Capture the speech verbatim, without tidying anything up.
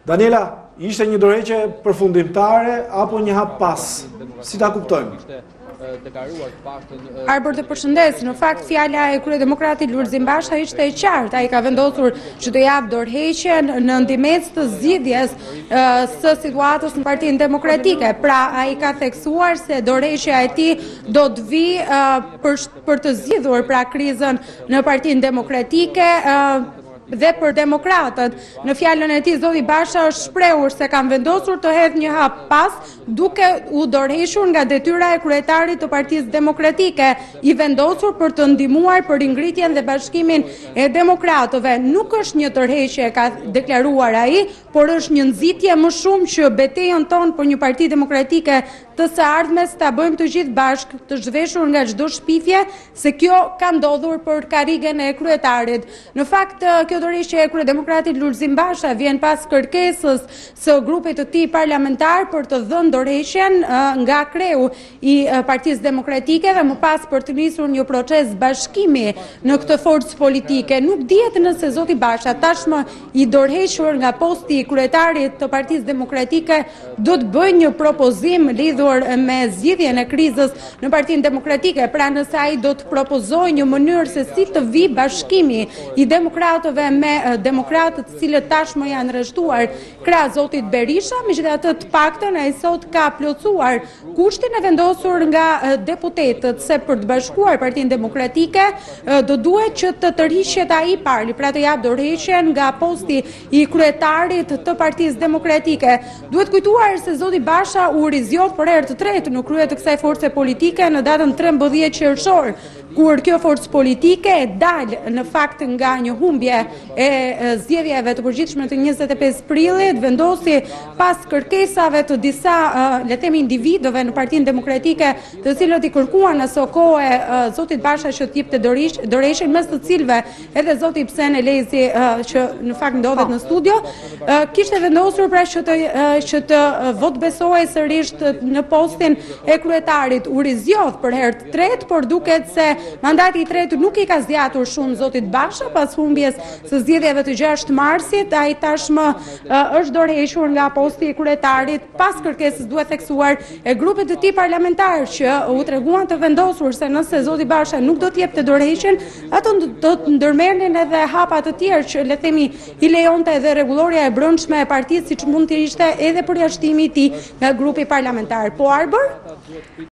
Daniela, ishte një dorëheqje përfundimtare apo një hap pas? Si ta kuptojmë? Arbër të përshëndes, në fakt fjala e kryedemokratit Lulzim Basha ishte e qartë, ai ka vendosur që të jap dorëheqjen në ndërmjet të zgjidhjes së situatës në Partinë Demokratike. Pra ai ka theksuar se dorëheqja e tij do të vi për, për të zgjidhur pra krizën në Partinë Demokratike dhe për demokratët. Në fjalën e tij zoti Basha është shprehur se kanë vendosur të hedhë një hap pas, duke u dorëhequr nga detyra e kryetarit të Partisë Demokratike, i vendosur për të ndihmuar për ringritjen dhe bashkimin e demokratëve. Nuk është një tërheqje, ka deklaruar ai, por është një nxitje më shumë që betejën tonë për një parti demokratike të së ardhmes ta bëjmë të gjithë bashkë, të zhveshur nga çdo shpifje, se kjo ka ndodhur për karrigen e kryetarit. Në fakt, kjo dorëheqje e kryedemokratit Lulzim Basha vjen pas kërkesës së grupit të tij parlamentar për të dhënë dorëheqjen nga kreu i Partisë Demokratike dhe më pas për të nisur një proces bashkimi në këtë forcë politike. Nuk dihet nëse zoti Basha tashmë i dorëhequr nga posti i kryetarit të Partisë Demokratike do të bëjë një propozim lidhur me zgjidhjen e krizës në Partinë Demokratike, pra nëse ai do të propozojë një mënyrë se si të vi bashkimi i demokratëve me demokratët të cilët tashmë janë rreshtuar krah zotit Berisha, megjithatë të paktën ai sot ka plotësuar kushtin e vendosur nga deputetët se për të bashkuar Partinë Demokratike do duhet që të tërhiqet ai i pari, pra të jap dorëheqjen nga posti i kryetarit të Partisë Demokratike. Duhet kujtuar se zoti Basha u rizgjot për herë të tretë në krye të kësaj force politike në datën trembëdhjetë qershor, kur kjo forcë politike e dal në fakt nga një humbje e zgjedhjeve të përgjithshme të njëzet e pesë prillit, vendosi pas kërkesave të disa le të themi individëve në Partinë Demokratike, të cilët i kërkuan në aso kohë zotit Basha që të jepte dorëheqjen, mes të cilëve edhe zoti Psen Elezi që në fakt ndodhet në studio, kishte vendosur pra që të që të votbesohej sërish në postin e kryetarit. U rizgjodh për herë të tretë, por duket se mandati i tretë nuk i ka zgjatur shumë zotit Basha pas humbjes së zgjedhjeve të gjashtë marsit. Ai tashmë është dorëhequr nga posti i kryetarit pas kërkesës, duhet theksuar, e grupit të tij parlamentar që u treguan të vendosur se nëse zoti Basha nuk do të jepte dorëheqjen, ato do të ndërmerrnin edhe hapa të tjerë që le të themi i lejonte edhe rregullorja e brendshme e partisë, siç mund të ishte edhe përjashtimi i tij nga grupi parlamentar. Po Arbër?